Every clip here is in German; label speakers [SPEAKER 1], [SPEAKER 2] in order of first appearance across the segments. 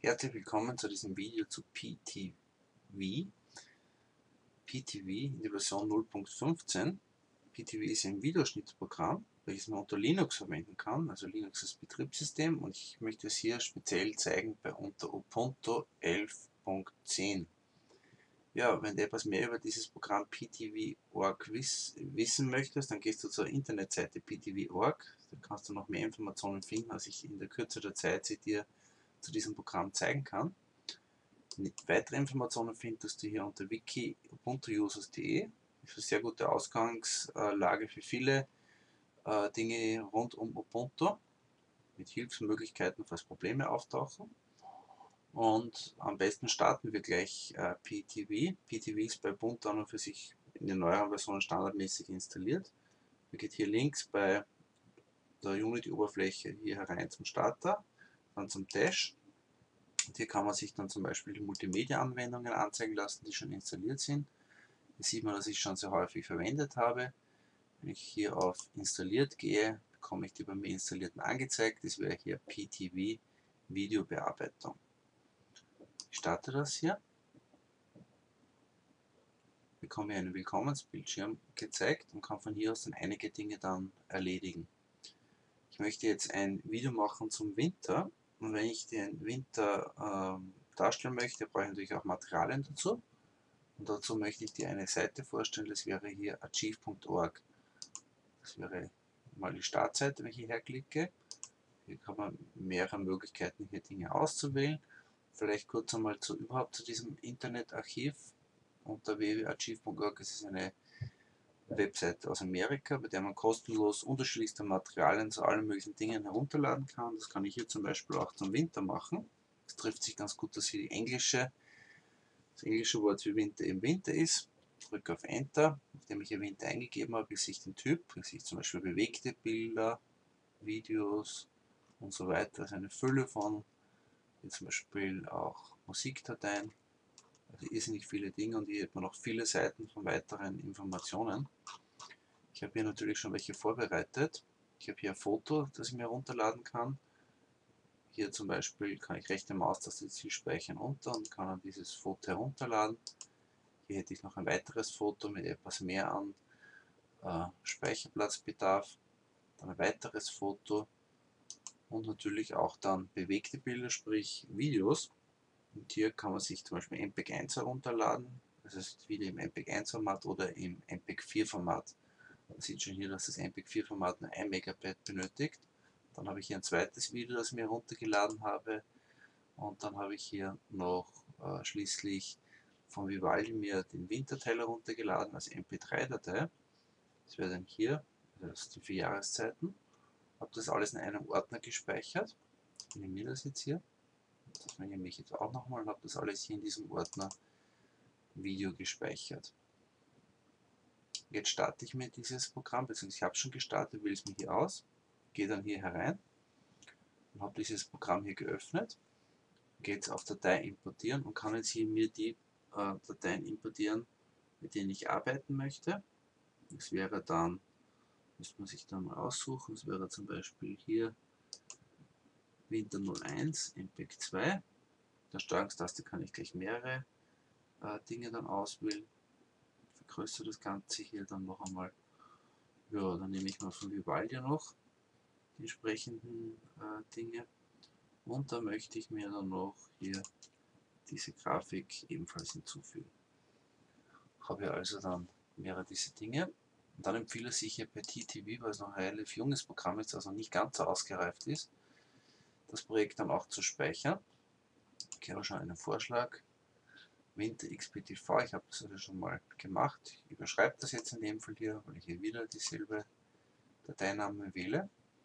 [SPEAKER 1] Herzlich willkommen zu diesem Video zu PTV. PTV in der Version 0.15. PTV ist ein Videoschnittprogramm, welches man unter Linux verwenden kann, also Linux als Betriebssystem, und ich möchte es hier speziell zeigen bei unter Ubuntu 11.10. Ja, wenn du etwas mehr über dieses Programm PTV.org wissen möchtest, dann gehst du zur Internetseite PTV.org. Da kannst du noch mehr Informationen finden, als ich in der Kürze der Zeit sie dir zu diesem Programm zeigen kann. Weitere Informationen findest du hier unter wiki ubuntuusers.de. Das ist eine sehr gute Ausgangslage für viele Dinge rund um Ubuntu mit Hilfsmöglichkeiten, falls Probleme auftauchen. Und am besten starten wir gleich PTV. PTV ist bei Ubuntu an und für sich in den neueren Versionen standardmäßig installiert. Man geht hier links bei der Unity-Oberfläche hier herein zum Starter, dann zum Dash. Und hier kann man sich dann zum Beispiel die Multimedia-Anwendungen anzeigen lassen, die schon installiert sind. Hier sieht man, dass ich schon sehr häufig verwendet habe. Wenn ich hier auf Installiert gehe, bekomme ich die bei mir installierten angezeigt. Das wäre hier PTV Videobearbeitung. Ich starte das hier, bekomme einen Willkommensbildschirm gezeigt und kann von hier aus dann einige Dinge dann erledigen. Ich möchte jetzt ein Video machen zum Winter, und wenn ich den Winter darstellen möchte, brauche ich natürlich auch Materialien dazu. Und dazu möchte ich dir eine Seite vorstellen, das wäre hier archive.org. Das wäre mal die Startseite, wenn ich hierher klicke. Hier kann man mehrere Möglichkeiten, hier Dinge auszuwählen. Vielleicht kurz einmal überhaupt zu diesem Internetarchiv unter www.archive.org. Es ist eine Webseite aus Amerika, bei der man kostenlos unterschiedlichste Materialien zu allen möglichen Dingen herunterladen kann. Das kann ich hier zum Beispiel auch zum Winter machen. Es trifft sich ganz gut, dass hier das englische Wort für Winter eben Winter ist. Drücke auf Enter, nachdem ich hier Winter eingegeben habe, sehe ich den Typ, ich sehe zum Beispiel bewegte Bilder, Videos und so weiter. Also eine Fülle von, wie zum Beispiel auch Musikdateien, also irrsinnig viele Dinge, und hier hat man noch viele Seiten von weiteren Informationen. Ich habe hier natürlich schon welche vorbereitet. Ich habe hier ein Foto, das ich mir herunterladen kann. Hier zum Beispiel kann ich rechte Maustaste Ziel speichern unter und kann dann dieses Foto herunterladen. Hier hätte ich noch ein weiteres Foto mit etwas mehr an Speicherplatzbedarf, dann ein weiteres Foto und natürlich auch dann bewegte Bilder, sprich Videos. Und hier kann man sich zum Beispiel MPEG 1 herunterladen, das ist wieder im MPEG 1 Format oder im MPEG 4 Format. Man sieht schon hier, dass das MPEG 4 Format nur 1 Megabyte benötigt. Dann habe ich hier ein zweites Video, das ich mir heruntergeladen habe, und dann habe ich hier noch schließlich von Vivaldi mir den Winterteil heruntergeladen als MP3-Datei. Das wäre dann hier, das sind die 4 Jahreszeiten. Habe das alles in einem Ordner gespeichert. Ich nehme das jetzt hier. Das nehme ich jetzt auch nochmal und habe das alles hier in diesem Ordner Video gespeichert. Jetzt starte ich mir dieses Programm, beziehungsweise ich habe schon gestartet, wähle es mir hier aus, gehe dann hier herein und habe dieses Programm hier geöffnet. Gehe jetzt auf Datei importieren und kann jetzt hier mir die Dateien importieren, mit denen ich arbeiten möchte. Das wäre dann, müsste man sich dann mal aussuchen, das wäre zum Beispiel hier Winter 01, MPEG 2. Der Steuerungstaste kann ich gleich mehrere Dinge dann auswählen. Ich vergrößere das Ganze hier dann noch einmal. Ja, dann nehme ich mal von Vivaldi noch die entsprechenden Dinge. Und da möchte ich mir dann noch hier diese Grafik ebenfalls hinzufügen. Habe ich also dann mehrere diese Dinge. Und dann empfiehlt es sich hier bei TTV, weil es noch ein relativ junges Programm ist, also nicht ganz so ausgereift ist, das Projekt dann auch zu speichern. Ich habe schon einen Vorschlag. Winter XPTV, ich habe das also schon mal gemacht. Ich überschreibe das jetzt in dem Fall hier, weil ich hier wieder dieselbe Dateiname wähle.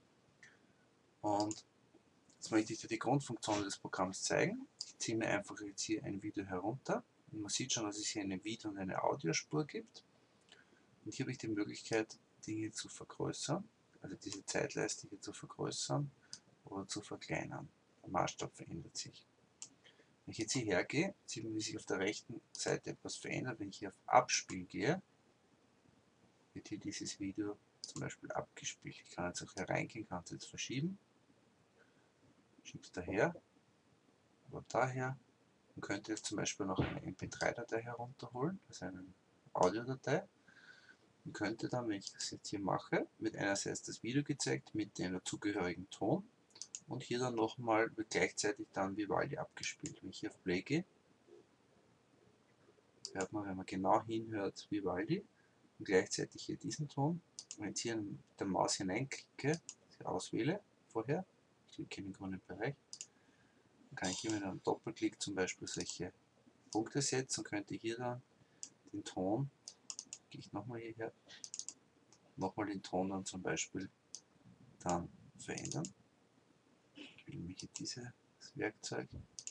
[SPEAKER 1] Und jetzt möchte ich dir die Grundfunktionen des Programms zeigen. Ich ziehe mir einfach jetzt hier ein Video herunter. Und man sieht schon, dass es hier eine Video- und eine Audiospur gibt. Und hier habe ich die Möglichkeit, Dinge zu vergrößern, also diese Zeitleiste hier zu vergrößern oder zu verkleinern. Der Maßstab verändert sich. Wenn ich jetzt hierher gehe, sieht man, wie sich auf der rechten Seite etwas verändert. Wenn ich hier auf Abspiel gehe, wird hier dieses Video zum Beispiel abgespielt. Ich kann jetzt auch hereingehen, kann es jetzt verschieben. Schiebe es daher. oder daher. Man könnte jetzt zum Beispiel noch eine MP3-Datei herunterholen, also eine Audiodatei. Und könnte dann, wenn ich das jetzt hier mache, wird einerseits das Video gezeigt mit dem dazugehörigen Ton und hier dann nochmal wird gleichzeitig dann Vivaldi abgespielt. Wenn ich hier auf Play gehe, hört man, wenn man genau hinhört, Vivaldi und gleichzeitig hier diesen Ton. Wenn ich hier mit der Maus hineinklicke, auswähle vorher, ich klicke in den grünen Bereich, dann kann ich hier mit einem Doppelklick zum Beispiel solche Punkte setzen und könnte hier dann den Ton, gehe ich nochmal hierher, nochmal den Ton dann zum Beispiel dann verändern. Ich wähle mir hier dieses Werkzeug,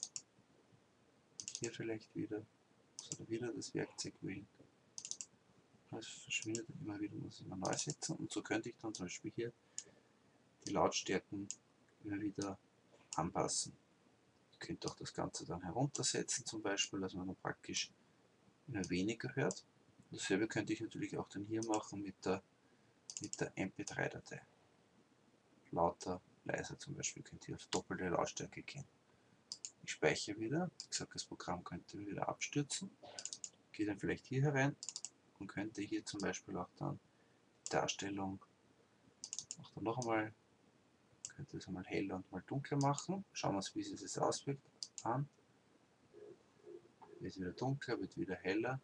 [SPEAKER 1] hier vielleicht wieder, oder wieder das Werkzeug wählen. Das verschwindet immer wieder, muss ich immer neu setzen und so könnte ich dann zum Beispiel hier die Lautstärken immer wieder anpassen. Ich könnte auch das Ganze dann heruntersetzen zum Beispiel, dass man dann praktisch immer weniger hört. Dasselbe könnte ich natürlich auch dann hier machen mit der MP3-Datei. Lauter, leiser zum Beispiel, könnt ihr auf doppelte Lautstärke gehen. Ich speichere wieder, wie gesagt, das Programm könnte wieder abstürzen. Gehe dann vielleicht hier herein und könnte hier zum Beispiel auch dann die Darstellung auch dann noch einmal, könnte es einmal heller und mal dunkler machen. Schauen wir uns, wie sich das auswirkt an. Wird wieder dunkler, wird wieder heller.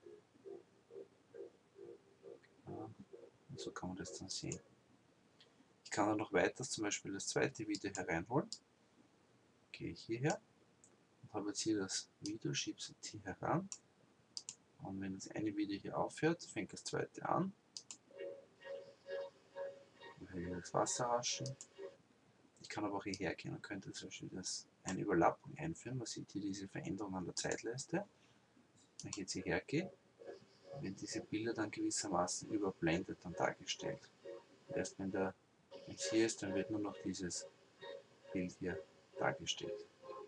[SPEAKER 1] Ja, und so kann man das dann sehen. Ich kann dann noch weiter zum Beispiel das zweite Video hereinholen. Gehe ich hierher und habe jetzt hier das Video, schiebe es jetzt hier heran. Und wenn das eine Video hier aufhört, fängt das zweite an. Ich höre hier das Wasser raschen. Ich kann aber auch hierher gehen und könnte zum Beispiel eine Überlappung einführen. Man sieht hier diese Veränderung an der Zeitleiste. Wenn ich jetzt hierher gehe, werden diese Bilder dann gewissermaßen überblendet und dargestellt. Und erst wenn es hier ist, dann wird nur noch dieses Bild hier dargestellt.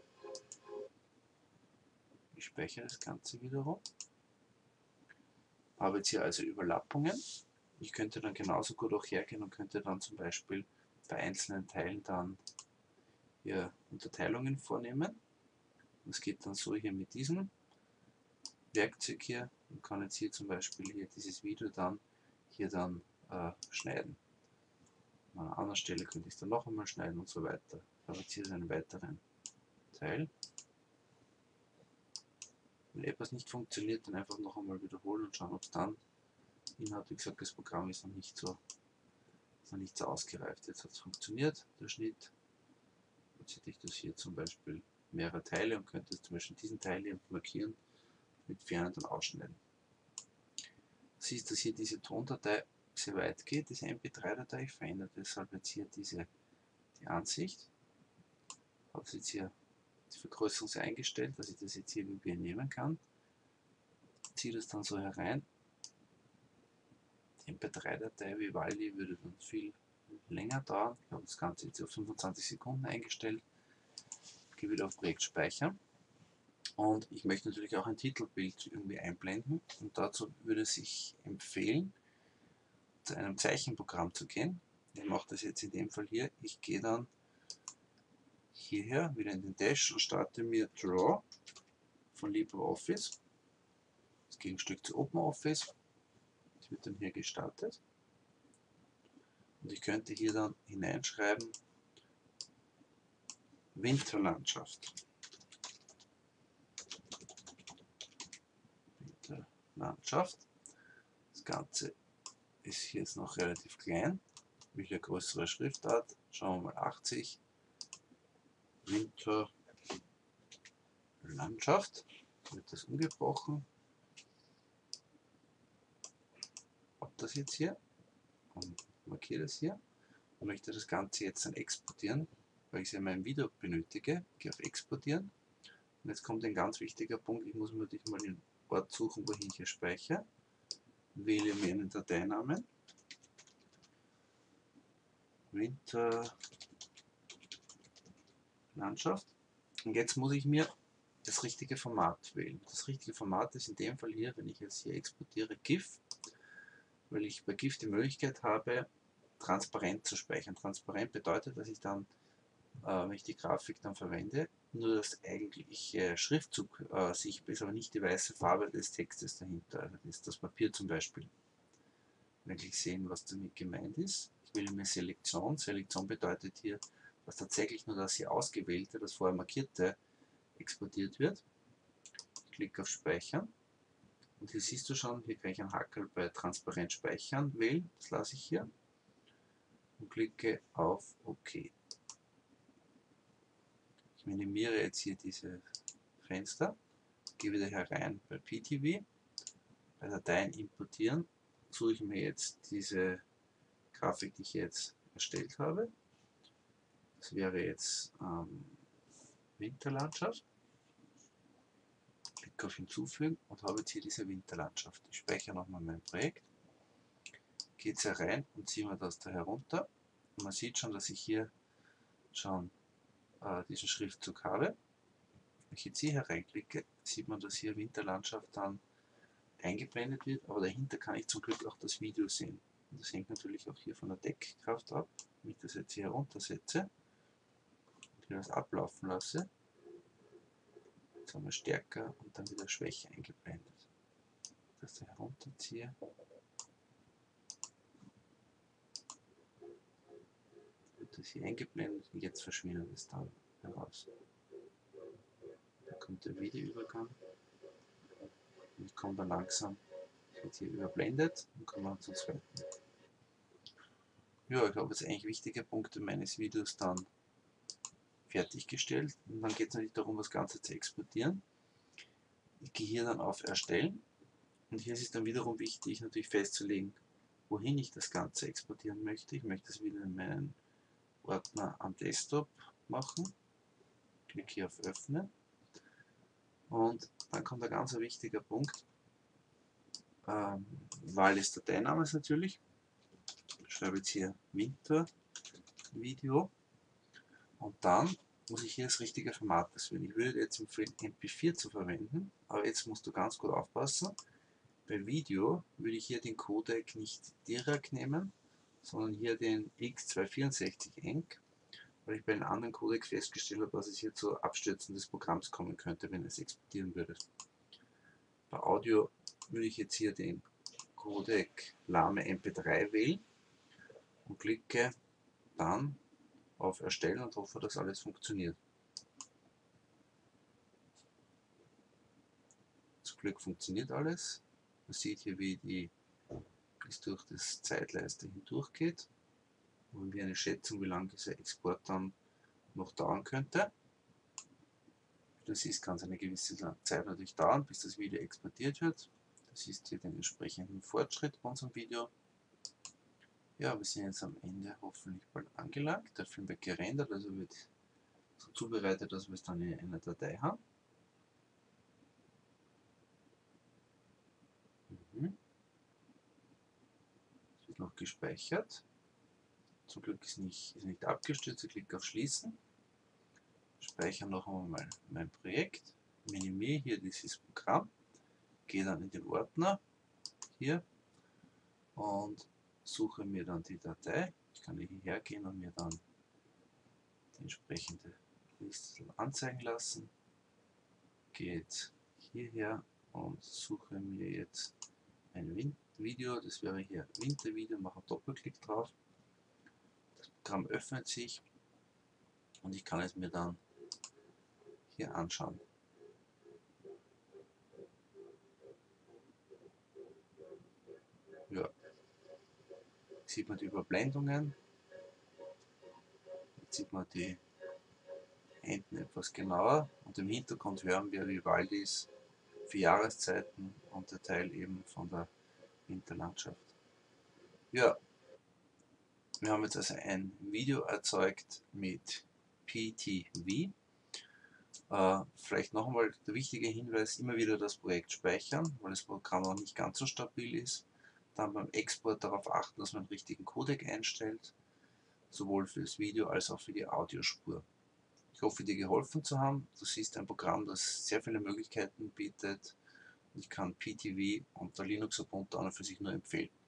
[SPEAKER 1] Ich speichere das Ganze wiederum. Habe jetzt hier also Überlappungen. Ich könnte dann genauso gut auch hergehen und könnte dann zum Beispiel bei einzelnen Teilen dann hier Unterteilungen vornehmen. Das geht dann so hier mit diesem Werkzeug hier und kann jetzt hier zum Beispiel hier dieses Video dann schneiden. An einer anderen Stelle könnte ich es dann noch einmal schneiden und so weiter. Ich habe jetzt hier einen weiteren Teil. Wenn etwas nicht funktioniert, dann einfach noch einmal wiederholen und schauen, ob es dann Inhalt, wie gesagt, das Programm ist noch nicht so ausgereift. Jetzt hat es funktioniert, der Schnitt. Jetzt hätte ich das hier zum Beispiel mehrere Teile und könnte zum Beispiel diesen Teil hier markieren, mit Fernen dann ausschneiden. Du siehst, dass hier diese Tondatei sehr weit geht, diese MP3-Datei. Ich verändere deshalb jetzt hier die Ansicht. Habe jetzt hier die Vergrößerung sehr eingestellt, dass ich das jetzt hier irgendwie nehmen kann. Ziehe das dann so herein. Die MP3-Datei Vivaldi würde dann viel länger dauern. Ich habe das Ganze jetzt auf 25 Sekunden eingestellt. Gehe wieder auf Projekt speichern. Und ich möchte natürlich auch ein Titelbild irgendwie einblenden. Und dazu würde es sich empfehlen, zu einem Zeichenprogramm zu gehen. Ich mache das jetzt in dem Fall hier. Ich gehe dann hierher wieder in den Dash und starte mir Draw von LibreOffice. Das Gegenstück zu OpenOffice. Das wird dann hier gestartet. Und ich könnte hier dann hineinschreiben Winterlandschaft. Winterlandschaft. Das Ganze ist hier jetzt noch relativ klein. Ich will eine größere Schriftart. Schauen wir mal 80. Winterlandschaft. Wird das umgebrochen. Habe das jetzt hier und markiere das hier und möchte das Ganze jetzt dann exportieren, weil ich es ja in meinem Video benötige. Gehe auf Exportieren und jetzt kommt ein ganz wichtiger Punkt. Ich muss mir natürlich mal den Ort suchen, wohin ich hier speichere. Wähle mir einen Dateinamen. Winterlandschaft. Und jetzt muss ich mir das richtige Format wählen. Das richtige Format ist in dem Fall hier, wenn ich jetzt hier exportiere, GIF, weil ich bei GIF die Möglichkeit habe, transparent zu speichern. Transparent bedeutet, dass ich dann, wenn ich die Grafik dann verwende, nur das eigentliche Schriftzug sichtbar ist, aber nicht die weiße Farbe des Textes dahinter. Also das ist das Papier zum Beispiel. Wirklich sehen, was damit gemeint ist. Ich wähle mir Selektion. Selektion bedeutet hier, dass tatsächlich nur das hier ausgewählte, das vorher markierte, exportiert wird. Ich klicke auf Speichern. Und hier siehst du schon, hier kann ich einen Hackerl bei Transparent speichern wählen. Das lasse ich hier. Und klicke auf OK. Ich minimiere jetzt hier diese Fenster. Gehe wieder herein bei PTV. Bei Dateien importieren. Suche ich mir jetzt diese Grafik, die ich jetzt erstellt habe. Das wäre jetzt Winterlandschaft. Klicke auf Hinzufügen und habe jetzt hier diese Winterlandschaft. Ich speichere nochmal mein Projekt. Gehe jetzt herein und ziehe mir das da herunter. Und man sieht schon, dass ich hier schon diesen Schriftzug habe. Wenn ich jetzt hier hereinklicke, sieht man, dass hier Winterlandschaft dann eingeblendet wird, aber dahinter kann ich zum Glück auch das Video sehen. Und das hängt natürlich auch hier von der Deckkraft ab. Wenn ich das jetzt hier heruntersetze und hier das ablaufen lasse, jetzt haben wir stärker und dann wieder schwächer eingeblendet. Das da herunterziehe. Wird das hier eingeblendet und jetzt verschwindet es dann heraus. Da kommt der Videoübergang. Und ich komme dann langsam, wird hier überblendet und komme zum zweiten. Ja, ich habe jetzt eigentlich wichtige Punkte meines Videos dann fertiggestellt. Und dann geht es natürlich darum, das Ganze zu exportieren. Ich gehe hier dann auf Erstellen. Und hier ist es dann wiederum wichtig, natürlich festzulegen, wohin ich das Ganze exportieren möchte. Ich möchte es wieder in meinen Ordner am Desktop machen. Klicke hier auf Öffnen. Und dann kommt ein ganz wichtiger Punkt. Wahl des Dateinamens natürlich. Ich schreibe jetzt hier Wintervideo. Und dann muss ich hier das richtige Format auswählen. Ich würde jetzt empfehlen, MP4 zu verwenden, aber jetzt musst du ganz gut aufpassen. Bei Video würde ich hier den Codec nicht direkt nehmen, sondern hier den X264-Enc, weil ich bei einem anderen Codec festgestellt habe, dass es hier zu Abstürzen des Programms kommen könnte, wenn es exportieren würde. Bei Audio würde ich jetzt hier den Codec Lame MP3 wählen und klicke dann auf Erstellen und hoffe, dass alles funktioniert. Zum Glück funktioniert alles. Man sieht hier, wie die bis durch das Zeitleiste hindurchgeht und wir eine Schätzung, wie lange dieser Export dann noch dauern könnte. Das ist, kann es eine gewisse Zeit natürlich dauern, bis das Video exportiert wird. Das ist hier den entsprechenden Fortschritt bei unserem Video. Ja, wir sind jetzt am Ende hoffentlich bald angelangt. Der Film wird gerendert, also wird so zubereitet, dass wir es dann in einer Datei haben. Es wird noch gespeichert. Zum Glück ist nicht abgestürzt. Ich klicke auf Schließen. Speichere noch einmal mein Projekt. Minimiere hier dieses Programm. Gehe dann in den Ordner hier und suche mir dann die Datei. Ich kann hierher gehen und mir dann die entsprechende Liste anzeigen lassen. Gehe jetzt hierher und suche mir jetzt ein Video. Das wäre hier Wintervideo. Mache einen Doppelklick drauf. Das Programm öffnet sich und ich kann es mir dann hier anschauen. Ja. Sieht man die Überblendungen. Jetzt sieht man die Enden etwas genauer und im Hintergrund hören wir Vivaldis 4 Jahreszeiten und der Teil eben von der Winterlandschaft. Ja, wir haben jetzt also ein Video erzeugt mit PTV. Vielleicht noch einmal der wichtige Hinweis, immer wieder das Projekt speichern, weil das Programm noch nicht ganz so stabil ist. Dann beim Export darauf achten, dass man den richtigen Codec einstellt, sowohl für das Video als auch für die Audiospur. Ich hoffe, dir geholfen zu haben. Du siehst ein Programm, das sehr viele Möglichkeiten bietet. Ich kann PTV unter Linux Ubuntu an und für sich nur empfehlen.